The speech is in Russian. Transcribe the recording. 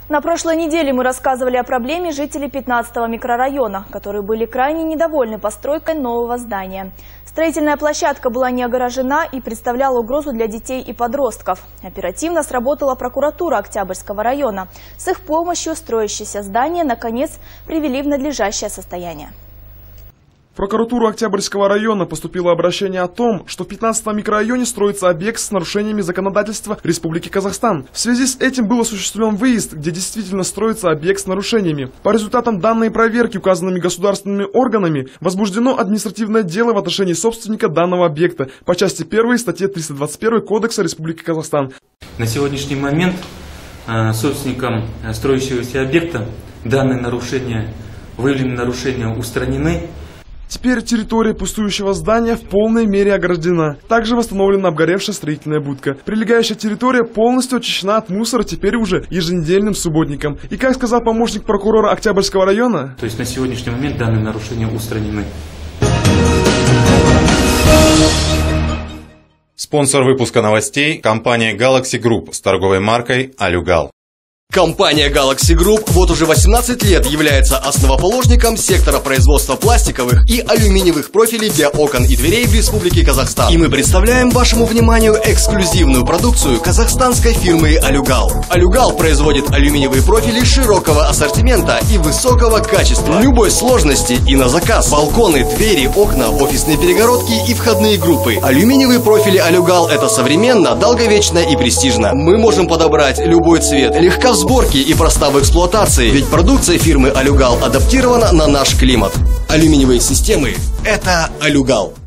На прошлой неделе мы рассказывали о проблеме жителей 15-го микрорайона, которые были крайне недовольны постройкой нового здания. Строительная площадка была не огорожена и представляла угрозу для детей и подростков. Оперативно сработала прокуратура Октябрьского района. С их помощью строящееся здание, наконец, привели в надлежащее состояние. В прокуратуру Октябрьского района поступило обращение о том, что в 15-м микрорайоне строится объект с нарушениями законодательства Республики Казахстан. В связи с этим был осуществлен выезд, где действительно строится объект с нарушениями. По результатам данной проверки указанными государственными органами возбуждено административное дело в отношении собственника данного объекта по части 1 статьи 321 Кодекса Республики Казахстан. На сегодняшний момент собственникам строящегося объекта данные нарушения, выявленные нарушения устранены. Теперь территория пустующего здания в полной мере ограждена. Также восстановлена обгоревшая строительная будка. Прилегающая территория полностью очищена от мусора теперь уже еженедельным субботником. И как сказал помощник прокурора Октябрьского района, то есть на сегодняшний момент данные нарушения устранены. Спонсор выпуска новостей – компания Galaxy Group с торговой маркой «Алюгал». Компания Galaxy Group вот уже 18 лет является основоположником сектора производства пластиковых и алюминиевых профилей для окон и дверей в Республике Казахстан. И мы представляем вашему вниманию эксклюзивную продукцию казахстанской фирмы «Алюгал». «Алюгал» производит алюминиевые профили широкого ассортимента и высокого качества, любой сложности и на заказ. Балконы, двери, окна, офисные перегородки и входные группы. Алюминиевые профили «Алюгал» — это современно, долговечно и престижно. Мы можем подобрать любой цвет, легко в сборке и проста в эксплуатации, ведь продукция фирмы «Алюгал» адаптирована на наш климат. Алюминиевые системы – это «Алюгал».